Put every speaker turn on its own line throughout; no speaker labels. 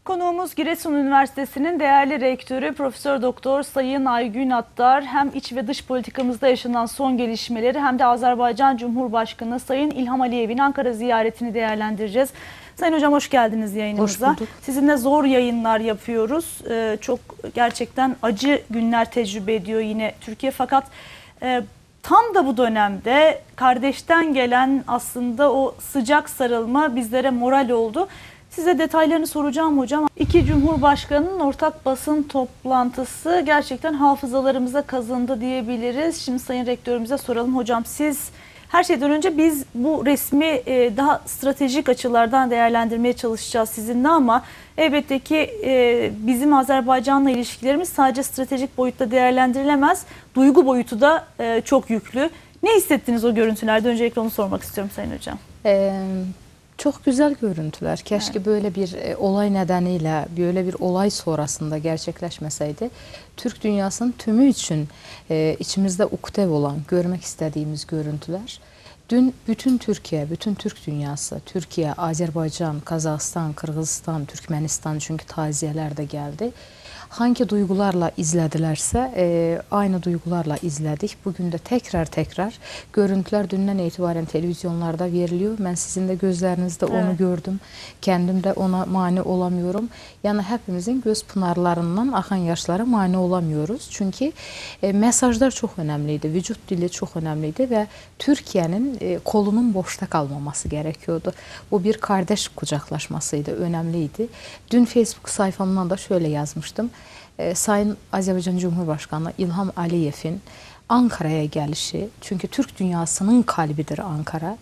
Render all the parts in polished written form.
Konuğumuz Giresun Üniversitesi'nin değerli rektörü Profesör Doktor Sayın Aygün Attar. Hem iç ve dış politikamızda yaşanan son gelişmeleri hem de Azerbaycan Cumhurbaşkanı Sayın İlham Aliyev'in Ankara ziyaretini değerlendireceğiz. Sayın Hocam hoş geldiniz yayınımıza.
Hoş bulduk.
Sizinle zor yayınlar yapıyoruz. Çok gerçekten acı günler tecrübe ediyor yine Türkiye. Fakat tam da bu dönemde kardeşten gelen aslında o sıcak sarılma bizlere moral oldu. Size detaylarını soracağım hocam. İki Cumhurbaşkanı'nın ortak basın toplantısı gerçekten hafızalarımıza kazındı diyebiliriz. Şimdi Sayın Rektörümüze soralım. Hocam siz her şeyden önce biz bu resmi daha stratejik açılardan değerlendirmeye çalışacağız sizinle ama elbette ki bizim Azerbaycan'la ilişkilerimiz sadece stratejik boyutta değerlendirilemez. Duygu boyutu da çok yüklü. Ne hissettiniz o görüntülerde? Öncelikle onu sormak istiyorum Sayın Hocam.
Çok güzel görüntüler. Keşke böyle bir olay nedeniyle, böyle bir olay sonrasında gerçekleşmeseydi. Türk dünyasının tümü için içimizde ukdev olan, görmek istediğimiz görüntüler. Dün bütün Türkiye, bütün Türk dünyası, Türkiye, Azerbaycan, Kazakistan, Kırgızistan, Türkmenistan çünkü taziyeler de geldi. Hangi duygularla izledilerse aynı duygularla izledik. Bugün de tekrar görüntüler dünden itibaren televizyonlarda veriliyor. Ben sizin de gözlerinizde onu gördüm. Kendim de ona mani olamıyorum. Yani hepimizin göz pınarlarından akan yaşlara mani olamıyoruz. Çünkü mesajlar çok önemliydi. Vücut dili çok önemliydi ve Türkiye'nin kolunun boşta kalmaması gerekiyordu. Bu bir kardeş kucaklaşmasıydı, önemliydi. Dün Facebook sayfamdan da şöyle yazmıştım. Sayın Azerbaycan Cumhurbaşkanı İlham Aliyev'in Ankara'ya gelişi, çünkü Türk dünyasının kalbidir Ankara.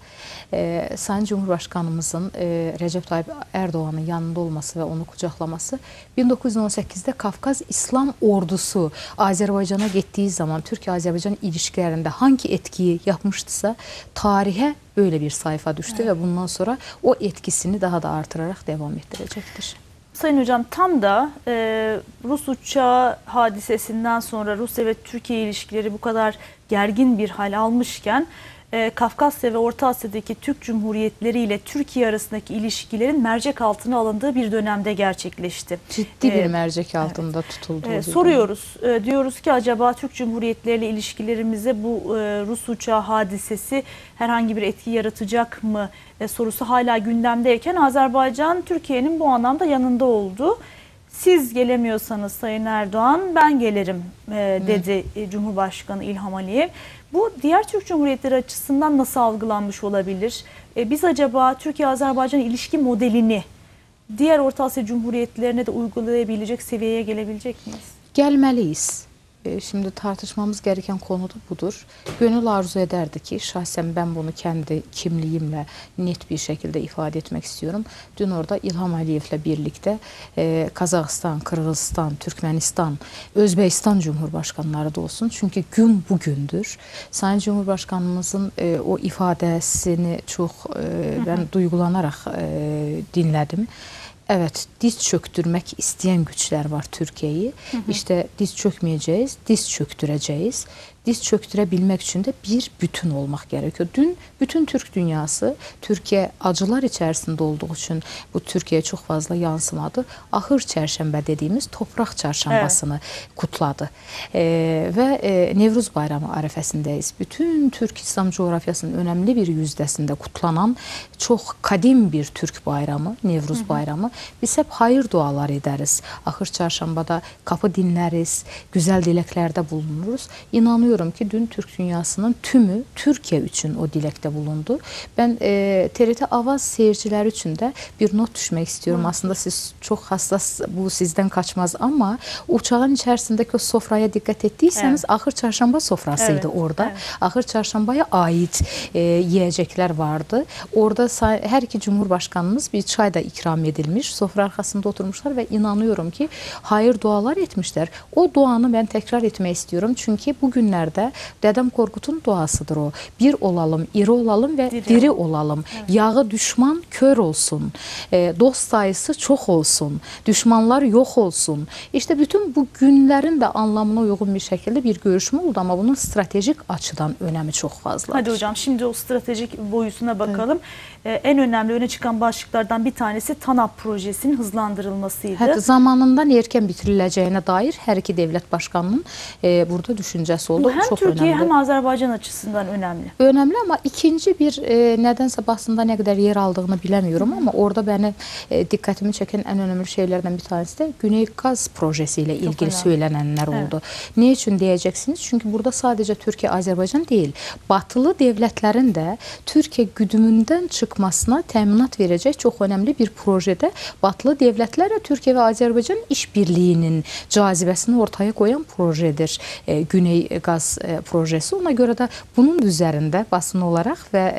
Sayın Cumhurbaşkanımızın Recep Tayyip Erdoğan'ın yanında olması ve onu kucaklaması 1918'de Kafkas İslam Ordusu Azerbaycan'a gittiği zaman Türkiye-Azerbaycan ilişkilerinde hangi etkiyi yapmıştısa tarihe böyle bir sayfa düştü ve bundan sonra o etkisini daha da artırarak devam ettirecektir.
Sayın Hocam tam da Rus uçağı hadisesinden sonra Rusya ve Türkiye ilişkileri bu kadar gergin bir hal almışken Kafkasya ve Orta Asya'daki Türk Cumhuriyetleri ile Türkiye arasındaki ilişkilerin mercek altına alındığı bir dönemde gerçekleşti.
Ciddi bir mercek altında tutuldu.
Soruyoruz, diyoruz ki acaba Türk Cumhuriyetleri ile ilişkilerimize bu Rus uçağı hadisesi herhangi bir etki yaratacak mı sorusu hala gündemdeyken Azerbaycan Türkiye'nin bu anlamda yanında oldu. Siz gelemiyorsanız Sayın Erdoğan ben gelirim dedi Cumhurbaşkanı İlham Aliyev. Bu diğer Türk Cumhuriyetleri açısından nasıl algılanmış olabilir? Biz acaba Türkiye-Azerbaycan ilişki modelini diğer Orta Asya Cumhuriyetlerine de uygulayabilecek seviyeye gelebilecek miyiz?
Gelmeliyiz. Şimdi tartışmamız gereken konu da budur. Gönül arzu ederdi ki şahsen ben bunu kendi kimliğimle net bir şekilde ifade etmek istiyorum. Dün orada İlham Aliyev'le birlikte Kazakistan, Kırgızistan, Türkmenistan, Özbekistan Cumhurbaşkanları da olsun. Çünkü gün bugündür. Sayın Cumhurbaşkanımızın o ifadesini çok ben duygulanarak dinledim. Evet, diz çöktürmek isteyen güçler var Türkiye'yi. İşte diz çökmeyeceğiz, diz çöktüreceğiz. Diz çöktürebilmek için de bir bütün olmak gerekiyor. Dün bütün Türk dünyası, Türkiye acılar içerisinde olduğu için bu Türkiye'ye çok fazla yansımadı. Ahır Çarşamba dediğimiz toprak çarşambasını kutladı. Ve Nevruz Bayramı arifesindeyiz. Bütün Türk İslam coğrafyasının önemli bir yüzdesinde kutlanan çok kadim bir Türk bayramı, Nevruz Bayramı. Biz hep hayır dualar ederiz. Ahır Çarşambada kapı dinleriz, güzel dileklerde bulunuruz. İnanıyorum ki dün Türk dünyasının tümü Türkiye için o dilekte bulundu. Ben TRT Avaz seyirciler için de bir not düşmek istiyorum. Aslında siz çok hassas, bu sizden kaçmaz ama uçağın içerisindeki o sofraya dikkat ettiyseniz Ahır Çarşamba sofrasıydı orada. Ahır Çarşamba'ya ait yiyecekler vardı. Orada her iki Cumhurbaşkanımız bir çay da ikram edilmiş. Sofra arkasında oturmuşlar ve inanıyorum ki hayır dualar etmişler. O duanı ben tekrar etmek istiyorum. Çünkü bugünlerde Dedem Korkut'un duasıdır o. Bir olalım, iri olalım ve diri olalım. Yağı düşman kör olsun. Dost sayısı çok olsun. Düşmanlar yok olsun. İşte bütün bu günlerin de anlamına uygun bir şekilde bir görüşme oldu ama bunun stratejik açıdan önemi çok fazla.
Hadi hocam şimdi o stratejik boyutuna bakalım. En önemli öne çıkan başlıklardan bir tanesi TANAP projesi. projesinin hızlandırılmasıydı.
Hətta zamanından erken bitiriləcəyinə dair hər iki devlet başkanının burada düşüncəsi oldu.
Bu hem
çok
Türkiye
önemli.
hem Azerbaycan açısından önemli.
Önemli ama ikinci bir nedense basında ne kadar yer aldığını bilemiyorum ama orada beni dikkatimi çeken en önemli şeylerden bir tanesi de Güney Gaz projesiyle ilgili söylenenler oldu. Ne için diyeceksiniz? Çünkü burada sadece Türkiye, Azerbaycan değil, batılı devletlerin de Türkiye güdümünden çıkmasına teminat verecek çok önemli bir projede batılı devletlerle Türkiye ve Azerbaycan işbirliğinin cazibesini ortaya koyan projedir Güney Gaz projesi. Ona göre de bunun üzerinde basın olarak ve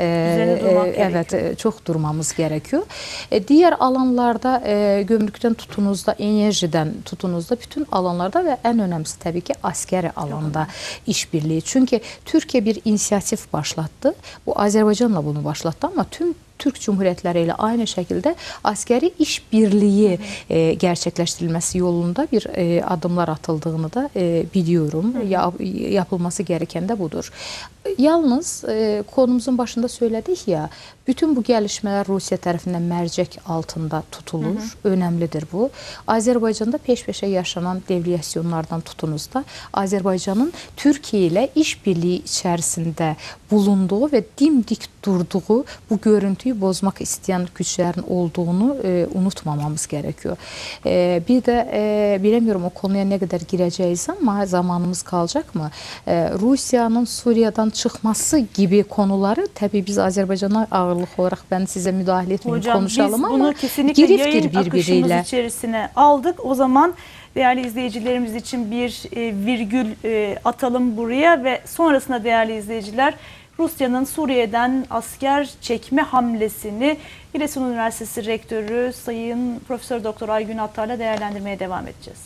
evet çok durmamız gerekiyor. Diğer alanlarda gömrükten tutunuzda, enerjiden tutunuzda bütün alanlarda ve en önemlisi tabii ki askeri alanda işbirliği. Çünkü Türkiye bir inisiyatif başlattı. Bu Azerbaycanla bunu başlattı ama tüm Türk Cumhuriyetleri ile aynı şekilde askeri işbirliği gerçekleştirilmesi yolunda bir adımlar atıldığını da biliyorum. Yapılması gereken de budur. Yalnız konumuzun başında söyledik ya, bütün bu gelişmeler Rusya tarafından mercek altında tutulur. Önemlidir bu. Azerbaycan'da peş peşe yaşanan deviyasyonlardan tutunuz da Azerbaycan'ın Türkiye ile işbirliği içerisinde bulunduğu ve dimdik durduğu bu görüntüyü bozmak isteyen güçlerin olduğunu unutmamamız gerekiyor. Bir de bilemiyorum o konuya ne kadar gireceğiz ama zamanımız kalacak mı? Rusya'nın Suriye'den çıkması gibi konuları tabii biz Azerbaycan'a ağırlık olarak ben size müdahale etmeyeyim, konuşalım ama
bunu kesinlikle yayın
birbiriyle
akışımız içerisine aldık. O zaman değerli izleyicilerimiz için bir virgül atalım buraya ve sonrasında değerli izleyiciler Rusya'nın Suriye'den asker çekme hamlesini Giresun Üniversitesi Rektörü Sayın Profesör Doktor Aygün Attar'la değerlendirmeye devam edeceğiz.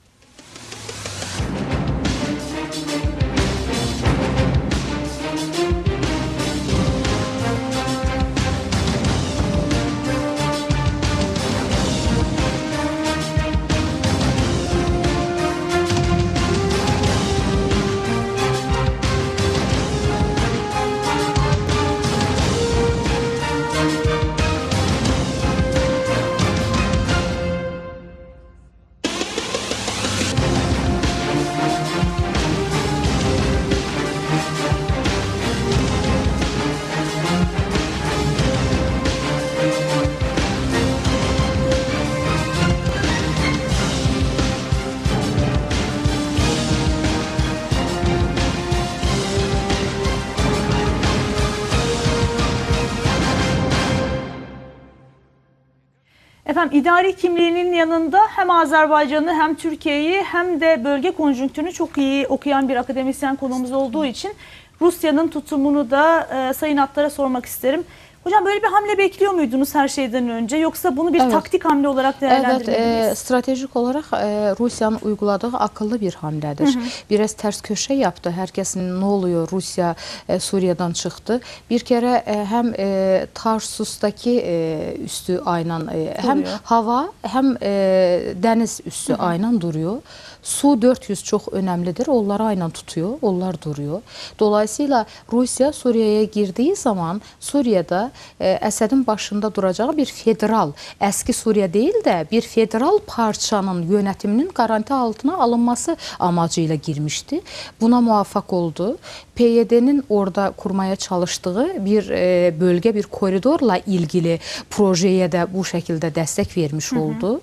Efendim idari kimliğinin yanında hem Azerbaycan'ı hem Türkiye'yi hem de bölge konjonktürünü çok iyi okuyan bir akademisyen konuğumuz olduğu için Rusya'nın tutumunu da Sayın Attar'a sormak isterim. Hocam böyle bir hamle bekliyor muydunuz her şeyden önce yoksa bunu bir taktik hamle olarak değerlendirmeliyiz?
Evet, stratejik olarak Rusya'nın uyguladığı akıllı bir hamledir. Biraz ters köşe yaptı. Herkesin ne oluyor Rusya Suriye'den çıktı. Bir kere hem Tarsus'taki üstü aynen hem hava hem deniz üstü aynen duruyor. Su 400 çok önemlidir. Onları aynen tutuyor. Onlar duruyor. Dolayısıyla Rusya Suriye'ye girdiği zaman Suriye'de Esed'in başında duracağı bir federal, eski Suriye değil de bir federal parçanın yönetiminin garanti altına alınması amacıyla girmişti. Buna muvaffak oldu. PYD'nin orada kurmaya çalıştığı bir bölge, bir koridorla ilgili projeye de bu şekilde destek vermiş oldu.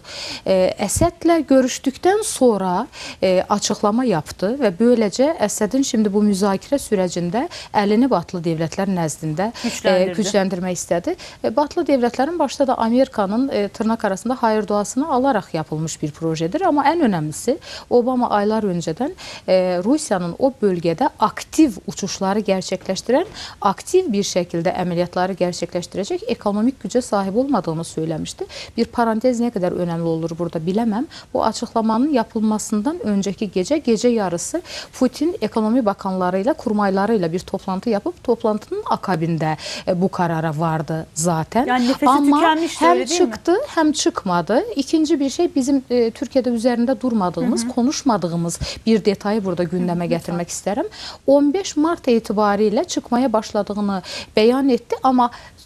Esed'le görüştükten sonra açıklama yaptı ve böylece Esed'in şimdi bu müzakere sürecinde elini batılı devletler nezdinde güçlendirmek istedi. Batılı devletlerin başta da Amerika'nın tırnak arasında hayır duasını alarak yapılmış bir projedir ama en önemlisi Obama aylar önceden Rusya'nın o bölgede aktif uçuşları gerçekleştiren, aktif bir şekilde ameliyatları gerçekleştirecek ekonomik güce sahip olmadığını söylemişti. Bir parantez ne kadar önemli olur burada bilemem. Bu açıklamanın yapılmasından önceki gece yarısı Putin ekonomi bakanlarıyla, kurmaylarıyla bir toplantı yapıp toplantının akabinde bu karara vardı zaten.
Yani nefesi
ama
tükenmişti,
hem
öyle değil mi?
çıktı hem çıkmadı. İkinci bir şey bizim Türkiye'de üzerinde durmadığımız, konuşmadığımız bir detayı burada gündeme getirmek isterim. 15 Mart itibariyle çıkmaya başladığını beyan etti ama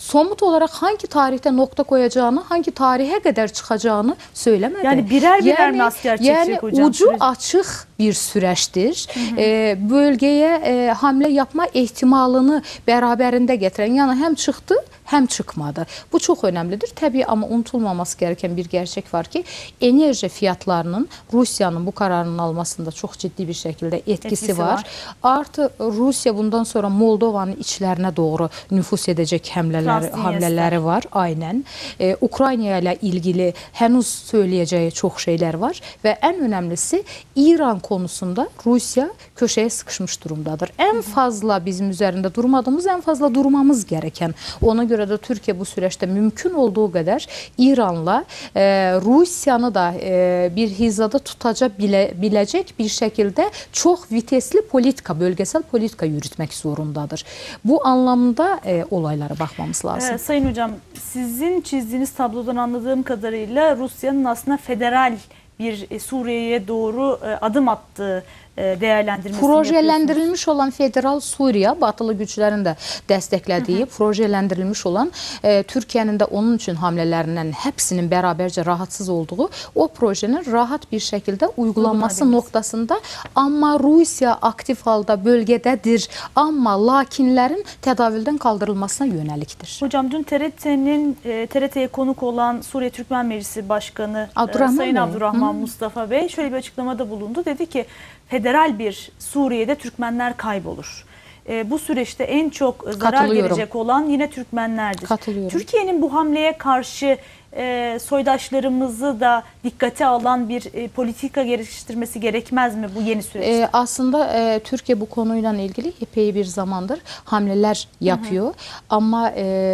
somut olarak hangi tarihte nokta koyacağını, hangi tarihe kadar çıkacağını söylemedi.
Yani birer mi asker çekecek hocam?
Yani ucu açık bir süreçtir. Bölgeye hamle yapma ihtimalını beraberinde getiren, yani hem çıktı hem çıkmadı. Bu çok önemlidir. Tabii ama unutulmaması gereken bir gerçek var ki enerji fiyatlarının Rusya'nın bu kararının almasında çok ciddi bir şekilde etkisi var. Artı Rusya bundan sonra Moldova'nın içlerine doğru nüfus edecek hamleleri var. Aynen. Ukrayna ile ilgili henüz söyleyeceği çok şeyler var ve en önemlisi İran konusunda Rusya köşeye sıkışmış durumdadır. En fazla bizim üzerinde durmadığımız, en fazla durmamız gereken. Ona göre de Türkiye bu süreçte mümkün olduğu kadar İran'la Rusya'nı da bir hizada tutabilecek bir şekilde çok vitesli politika, bölgesel politika yürütmek zorundadır. Bu anlamda olaylara bakmamız lazım.
Sayın Hocam, sizin çizdiğiniz tablodan anladığım kadarıyla Rusya'nın aslında federal bir Suriye'ye doğru adım attığı değerlendirmesini
projelendirilmiş olan federal Suriye, batılı güçlerin de desteklediği, projelendirilmiş olan Türkiye'nin de onun için hamlelerinden hepsinin beraberce rahatsız olduğu o projenin rahat bir şekilde uygulanması noktasında, ama Rusya aktif halde bölgededir, ama lakinlerin tedavülden kaldırılmasına yöneliktir.
Hocam dün TRT'ye konuk olan Suriye Türkmen Meclisi Başkanı Sayın Abdurrahman Mustafa Bey şöyle bir açıklamada bulundu. Dedi ki federal bir Suriye'de Türkmenler kaybolur. Bu süreçte en çok zarar gelecek olan yine Türkmenlerdir. Türkiye'nin bu hamleye karşı soydaşlarımızı da dikkate alan bir politika geliştirmesi gerekmez mi bu yeni süreçte?
Aslında Türkiye bu konuyla ilgili epey bir zamandır hamleler yapıyor. Ama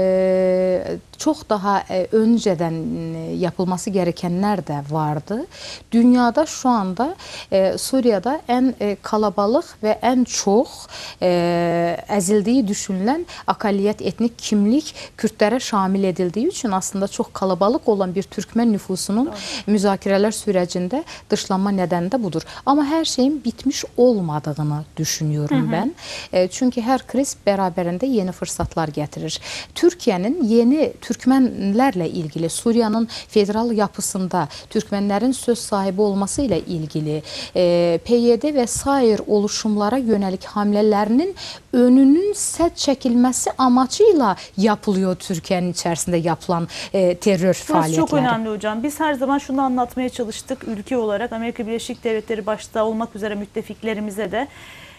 çok daha önceden yapılması gerekenler de vardı. Dünyada şu anda Suriye'de en kalabalık ve en çok ezildiği düşünülen akaliyet, etnik kimlik Kürtlere şamil edildiği için aslında çok kalabalık olan bir Türkmen nüfusunun müzakereler sürecinde dışlanma nedeni de budur. Ama her şeyin bitmiş olmadığını düşünüyorum ben. Çünkü her kriz beraberinde yeni fırsatlar getirir. Türkiye'nin yeni Türkmenlerle ilgili, Suriye'nin federal yapısında Türkmenlerin söz sahibi olması ile ilgili PYD ve sair oluşumlara yönelik hamlelerinin önünün set çekilmesi amacıyla yapılıyor Türkiye'nin içerisinde yapılan terör faaliyetleri.
Çok önemli hocam. Biz her zaman şunu anlatmaya çalıştık ülke olarak, Amerika Birleşik Devletleri başta olmak üzere müttefiklerimize de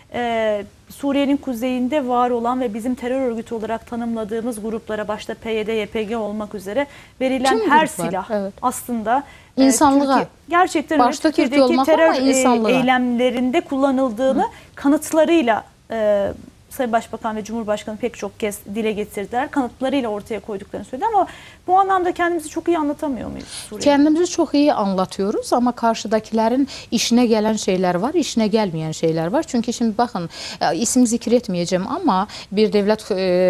Suriye'nin kuzeyinde var olan ve bizim terör örgütü olarak tanımladığımız gruplara, başta PYD, YPG olmak üzere verilen her silah aslında
insanlığa,
gerçekten Türkiye'deki terör eylemlerinde kullanıldığını kanıtlarıyla Sayın Başbakan ve Cumhurbaşkanı pek çok kez dile getirdiler. Kanıtlarıyla ortaya koyduklarını söyledi ama bu anlamda kendimizi çok iyi anlatamıyor muyuz Suriye'de?
Kendimizi çok iyi anlatıyoruz ama karşıdakilerin işine gelen şeyler var, işine gelmeyen şeyler var. Çünkü şimdi bakın, isim zikretmeyeceğim ama bir devlet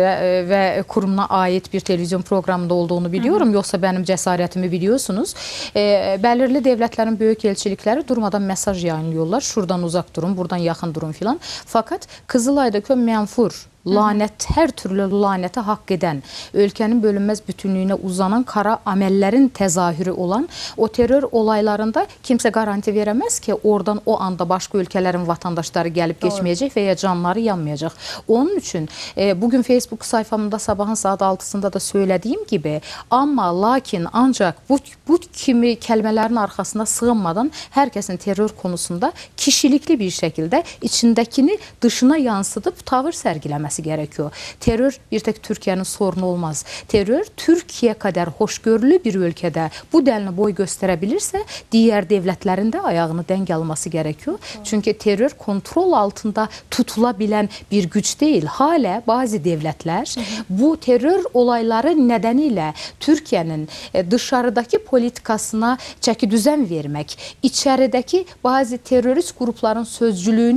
ve kurumuna ait bir televizyon programında olduğunu biliyorum. Yoksa benim cesaretimi biliyorsunuz. Belirli devletlerin büyük elçilikleri durmadan mesaj yayınlıyorlar. Şuradan uzak durun, buradan yakın durun filan. Fakat Kızılay'daki menfur, lanet, her türlü lanete hak eden, ülkenin bölünmez bütünlüğüne uzanan kara amellerin tezahürü olan o terör olaylarında kimse garanti veremez ki oradan o anda başka ülkelerin vatandaşları gelip geçmeyecek veya canları yanmayacak. Onun için bugün Facebook sayfamda sabahın saat 6'sında da söylediğim gibi, ama lakin ancak bu kimi kelimelerin arkasına sığınmadan herkesin terör konusunda kişilikli bir şekilde içindekini dışına yansıtıp tavır sergilemesi gerekiyor. Terör bir tek Türkiye'nin sorunu olmaz. Terör Türkiye kadar hoşgörülü bir ülkede bu denli boy gösterebilirse diğer devletlerin de ayağını denk alması gerekiyor. Çünkü terör kontrol altında tutulabilen bir güç değil. Hala bazı devletler bu terör olayları nedeniyle Türkiye'nin dışarıdaki politikasına çeki düzen vermek, içerideki bazı terörist grupların sözcülüğünü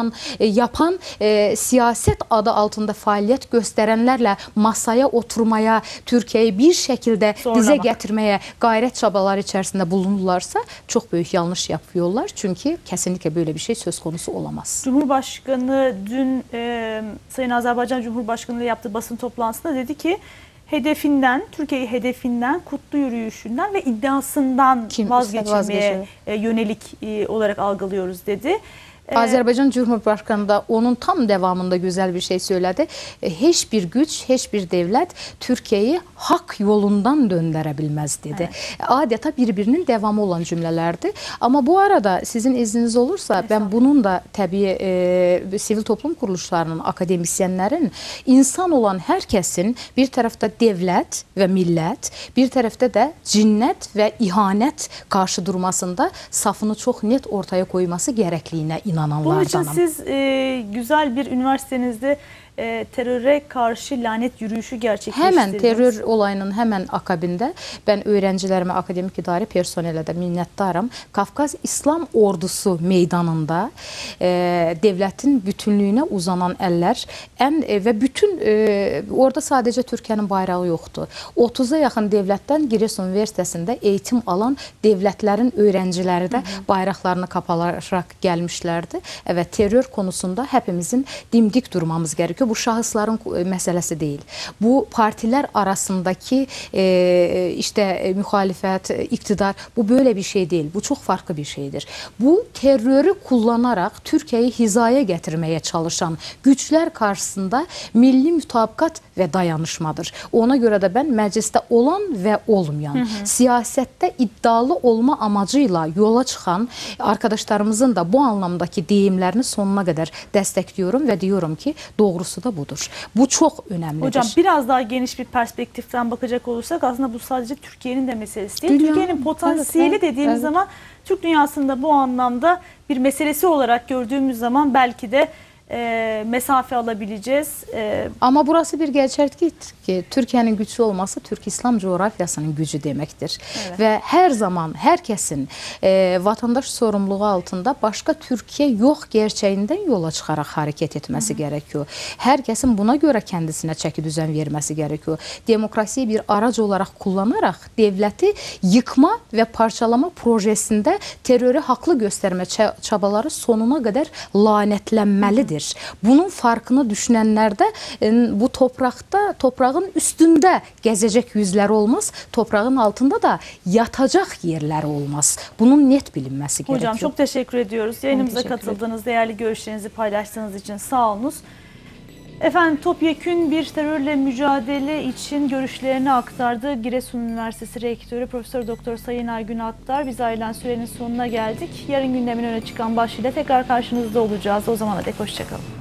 yapan siyaset adı altında faaliyet gösterenlerle masaya oturmaya, Türkiye'yi bir şekilde dize getirmeye gayret çabalar içerisinde bulunurlarsa çok büyük yanlış yapıyorlar. Çünkü kesinlikle böyle bir şey söz konusu olamaz.
Cumhurbaşkanı dün Sayın Azerbaycan Cumhurbaşkanı ile yaptığı basın toplantısında dedi ki hedefinden, Türkiye'yi hedefinden, kutlu yürüyüşünden ve iddiasından vazgeçirmeye yönelik olarak algılıyoruz dedi.
Azərbaycan Cumhurbaşkanı da onun tam devamında güzel bir şey söyledi. Hiçbir güç, hiçbir devlet Türkiye'yi hak yolundan döndürebilmez dedi. Evet. Adeta birbirinin devamı olan cümlelerdi. Ama bu arada sizin izniniz olursa ben bunun da tabii sivil toplum kuruluşlarının, akademisyenlerin, insan olan herkesin bir tarafta devlet ve millet, bir tarafta da cinnet ve ihanet karşı durmasında safını çok net ortaya koyması gerekliğine inanıyorum.
Bunun için siz güzel bir üniversitenizde teröre karşı lanet yürüyüşü gerçekleştirdiniz.
Hemen terör olayının hemen akabinde ben öğrencilerime, akademik idari personele de minnettarım. Kafkas İslam Ordusu meydanında devletin bütünlüğüne uzanan eller ve bütün orada sadece Türkiye'nin bayrağı yoktu. 30'a yakın devletten Giresun Üniversitesi'nde eğitim alan devletlerin öğrencileri de bayraklarını kapatarak gelmişlerdi. Evet, terör konusunda hepimizin dimdik durmamız gerekiyor. Bu şahısların meselesi değil. Bu partiler arasındaki işte muhalefet, iktidar, bu böyle bir şey değil. Bu çok farklı bir şeydir. Bu terörü kullanarak Türkiye'yi hizaya getirmeye çalışan güçler karşısında milli mütabakat ve dayanışmadır. Ona göre de ben mecliste olan ve olmayan, siyasette iddialı olma amacıyla yola çıkan arkadaşlarımızın da bu anlamdaki deyimlerini sonuna kadar destekliyorum ve diyorum ki doğrusu da budur. Bu çok önemlidir.
Hocam biraz daha geniş bir perspektiften bakacak olursak aslında bu sadece Türkiye'nin de meselesi değil. Türkiye'nin potansiyeli dediğimiz zaman Türk dünyasında bu anlamda bir meselesi olarak gördüğümüz zaman belki de mesafe alabileceğiz.
Ama burası bir gerçek ki Türkiye'nin güçlü olması Türk İslam coğrafyasının gücü demektir. Evet. Ve her zaman herkesin vatandaş sorumluluğu altında başka Türkiye yok gerçeğinden yola çıkarak hareket etmesi gerekiyor. Herkesin buna göre kendisine çeki düzen vermesi gerekiyor. Demokrasiyi bir araç olarak kullanarak devleti yıkma ve parçalama projesinde terörü haklı gösterme çabaları sonuna kadar lanetlenmelidir. Bunun farkını düşünenler de bu toprağın üstünde gezecek yüzler olmaz. Toprağın altında da yatacak yerler olmaz. Bunun net bilinmesi gerekiyor.
Hocam çok teşekkür ediyoruz. Yayınımıza katıldığınız, değerli görüşlerinizi paylaştığınız için sağ olunuz. Efendim topyekün bir terörle mücadele için görüşlerini aktardı. Giresun Üniversitesi Rektörü Profesör Doktor Sayın Aygün Attar. Biz ayrılan sürenin sonuna geldik. Yarın gündemin öne çıkan başlığıyla tekrar karşınızda olacağız. O zamana dek hoşçakalın.